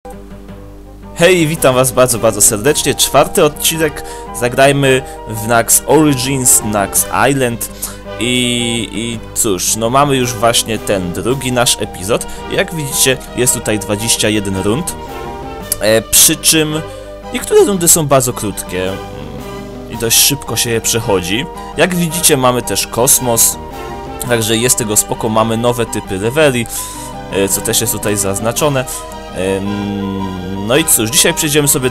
Hej, witam was bardzo serdecznie. 4. odcinek. Zagrajmy w Nax Origins, Nax Island. I cóż, no mamy już właśnie ten drugi nasz epizod. Jak widzicie, jest tutaj 21 rund. Przy czym niektóre rundy są bardzo krótkie i dość szybko się je przechodzi. Jak widzicie, mamy też kosmos, także jest tego spoko. Mamy nowe typy leveli, co też jest tutaj zaznaczone. No i cóż, dzisiaj przejdziemy sobie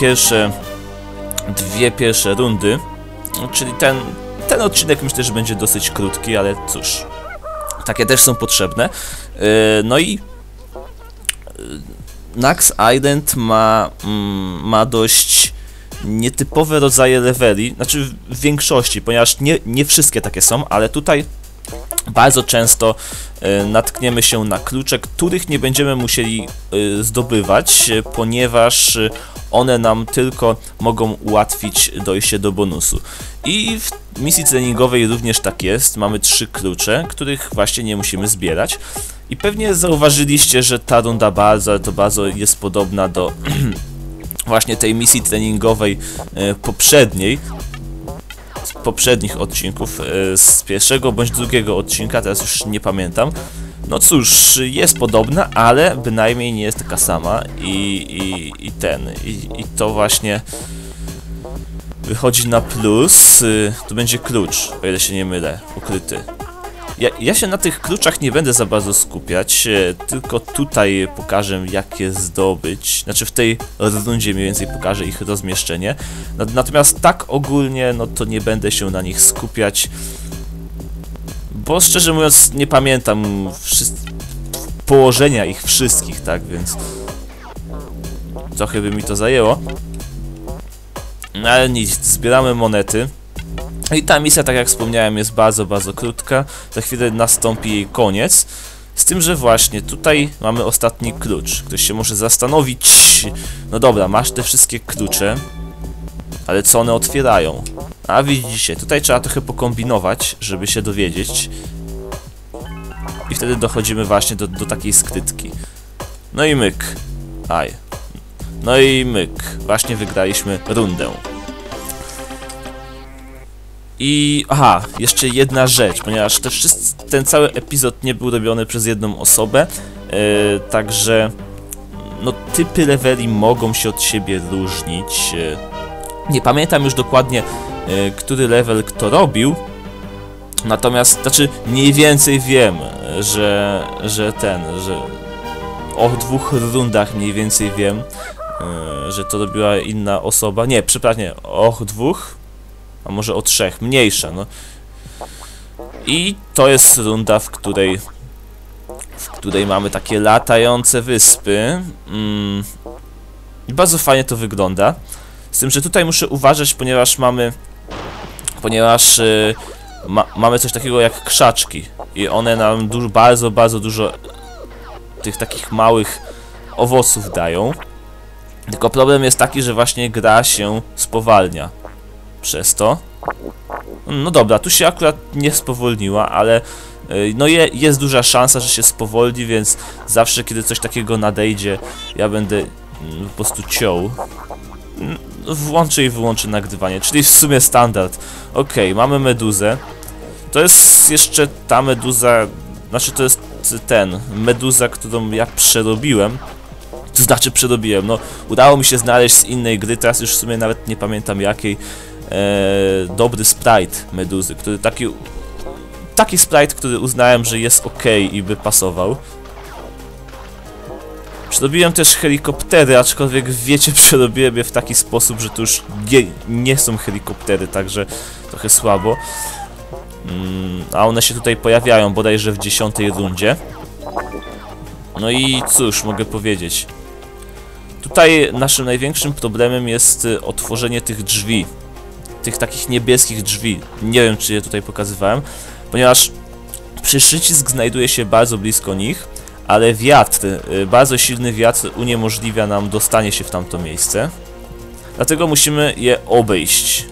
dwie pierwsze rundy, czyli ten odcinek myślę, że będzie dosyć krótki, ale cóż, takie też są potrzebne. No i Nax Island ma dość nietypowe rodzaje leveli, znaczy w większości, ponieważ nie wszystkie takie są, ale tutaj bardzo często natkniemy się na klucze, których nie będziemy musieli zdobywać, ponieważ one nam tylko mogą ułatwić dojście do bonusu. I w misji treningowej również tak jest, mamy 3 klucze, których właśnie nie musimy zbierać. I pewnie zauważyliście, że ta runda bardzo jest podobna do właśnie tej misji treningowej poprzednich odcinków, z pierwszego bądź drugiego odcinka, teraz już nie pamiętam. No cóż, jest podobna, ale bynajmniej nie jest taka sama i to właśnie wychodzi na plus. Tu będzie klucz, o ile się nie mylę, ukryty. Ja się na tych kluczach nie będę za bardzo skupiać, tylko tutaj pokażę, jak je zdobyć. Znaczy w tej rundzie mniej więcej pokażę ich rozmieszczenie. Natomiast tak ogólnie, no to nie będę się na nich skupiać, bo szczerze mówiąc nie pamiętam położenia ich wszystkich, tak więc trochę by mi to zajęło. No ale nic, zbieramy monety. I ta misja, tak jak wspomniałem, jest bardzo krótka. Za chwilę nastąpi jej koniec. Z tym, że właśnie tutaj mamy ostatni klucz. Ktoś się może zastanowić, no dobra, masz te wszystkie klucze, ale co one otwierają? A widzicie, tutaj trzeba trochę pokombinować, żeby się dowiedzieć. I wtedy dochodzimy właśnie do takiej skrytki. No i myk. No i myk. Właśnie wygraliśmy rundę. I jeszcze jedna rzecz, ponieważ ten cały epizod nie był robiony przez jedną osobę, także no typy leveli mogą się od siebie różnić. Nie pamiętam już dokładnie, który level kto robił, natomiast, znaczy mniej więcej wiem, że o 2 rundach mniej więcej wiem, że to robiła inna osoba. Nie, przepraszam, nie, o 2. A może o 3, mniejsza, no. I to jest runda, w której mamy takie latające wyspy. I bardzo fajnie to wygląda. Z tym, że tutaj muszę uważać, ponieważ mamy coś takiego jak krzaczki. I one nam bardzo dużo tych takich małych owoców dają. Tylko problem jest taki, że właśnie gra się spowalnia przez to. No dobra, tu się akurat nie spowolniła, ale no jest duża szansa, że się spowolni, więc zawsze kiedy coś takiego nadejdzie, ja będę po prostu ciął. Włączę i wyłączę nagrywanie, czyli w sumie standard. Okej, mamy meduzę. To jest jeszcze ta meduza, znaczy to jest meduza, którą ja przerobiłem. To znaczy przerobiłem, no udało mi się znaleźć z innej gry, teraz już w sumie nawet nie pamiętam jakiej. Dobry sprite meduzy, który taki sprite, który uznałem, że jest ok i by pasował. Przerobiłem też helikoptery, aczkolwiek wiecie, przerobiłem je w taki sposób, że to już nie są helikoptery, także trochę słabo. A one się tutaj pojawiają bodajże w 10. rundzie. No i cóż mogę powiedzieć. Tutaj naszym największym problemem jest otworzenie tych drzwi. Tych takich niebieskich drzwi. Nie wiem, czy je tutaj pokazywałem, ponieważ przycisk znajduje się bardzo blisko nich, ale bardzo silny wiatr uniemożliwia nam dostanie się w tamto miejsce. Dlatego musimy je obejść.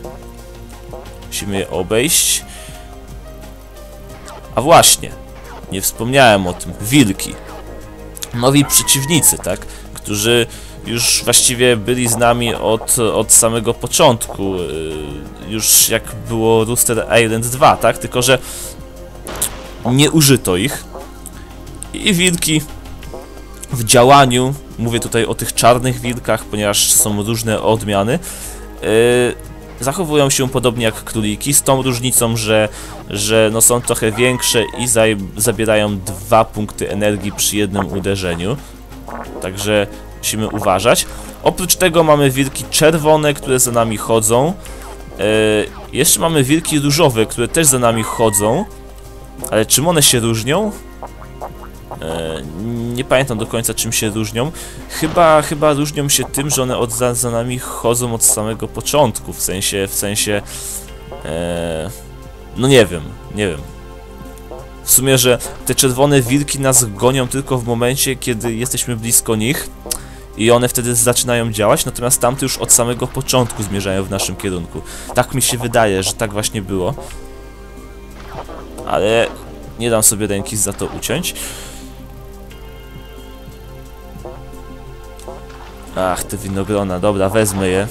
A właśnie, nie wspomniałem o tym. Wilki. Nowi przeciwnicy, tak? którzy już właściwie byli z nami od samego początku, już jak było Rooster Island 2, tak? Tylko że nie użyto ich i wilki w działaniu, mówię tutaj o tych czarnych wilkach, ponieważ są różne odmiany, zachowują się podobnie jak króliki, z tą różnicą, że no są trochę większe i zabierają 2 punkty energii przy jednym uderzeniu. Także musimy uważać. Oprócz tego mamy wilki czerwone, które za nami chodzą. Jeszcze mamy wilki różowe, które też za nami chodzą. Ale czym one się różnią? Nie pamiętam do końca, czym się różnią. Chyba różnią się tym, że one za nami chodzą od samego początku. W sensie no nie wiem. W sumie, że te czerwone wilki nas gonią tylko w momencie, kiedy jesteśmy blisko nich i one wtedy zaczynają działać, natomiast tamte już od samego początku zmierzają w naszym kierunku. Tak mi się wydaje, że tak właśnie było. Ale nie dam sobie ręki za to uciąć. Ach, te winogrona, dobra, wezmę je.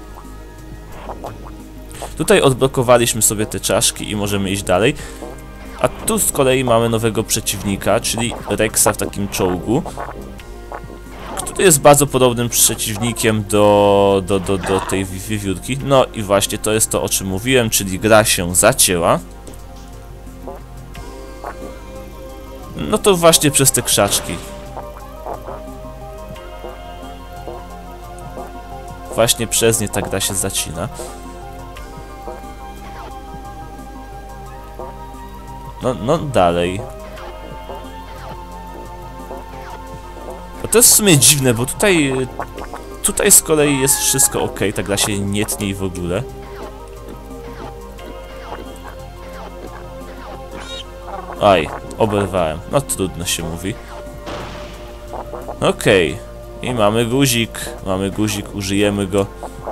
Tutaj odblokowaliśmy sobie te czaszki i możemy iść dalej. A tu z kolei mamy nowego przeciwnika, czyli Rexa w takim czołgu, który jest bardzo podobnym przeciwnikiem do tej wiewiórki. No i właśnie to jest to, o czym mówiłem, czyli gra się zacięła. No to właśnie przez te krzaczki. Właśnie przez nie ta gra się zacina. No dalej. No to jest w sumie dziwne, bo tutaj z kolei jest wszystko ok, ta gra się nie tnie w ogóle. Aj, oberwałem. No trudno się mówi. Okej. I mamy guzik, użyjemy go.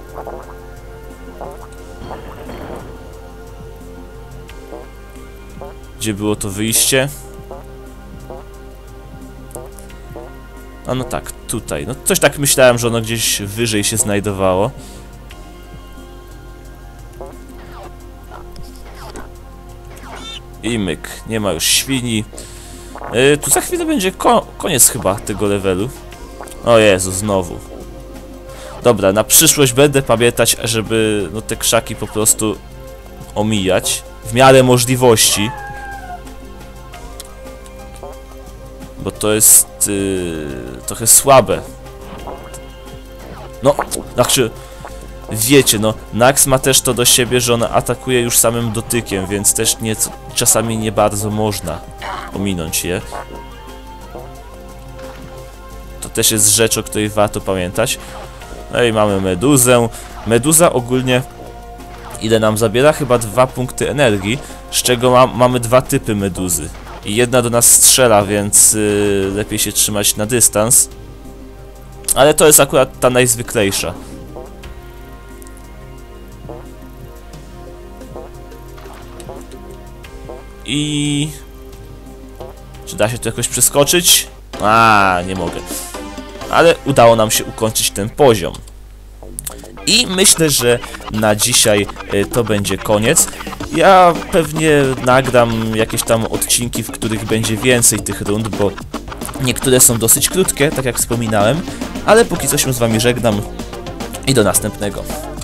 Gdzie było to wyjście? A no tak, tutaj. No coś tak myślałem, że ono gdzieś wyżej się znajdowało. I myk. Nie ma już świni. Tu za chwilę będzie koniec chyba tego levelu. O Jezu, znowu. Dobra, na przyszłość będę pamiętać, żeby no, te krzaki po prostu omijać. W miarę możliwości. Bo to jest trochę słabe. No, znaczy, wiecie, no, Nax ma też to do siebie, że ona atakuje już samym dotykiem, więc też czasami nie bardzo można ominąć je. To też jest rzecz, o której warto pamiętać. No i mamy meduzę. Meduza ogólnie, ile nam zabiera? Chyba 2 punkty energii, z czego mamy 2 typy meduzy. I jedna do nas strzela, więc lepiej się trzymać na dystans. Ale to jest akurat ta najzwyklejsza. I... czy da się tu jakoś przeskoczyć? Nie mogę. Ale udało nam się ukończyć ten poziom. I myślę, że na dzisiaj to będzie koniec. Ja pewnie nagram jakieś tam odcinki, w których będzie więcej tych rund, bo niektóre są dosyć krótkie, tak jak wspominałem. Ale póki co się z wami żegnam i do następnego.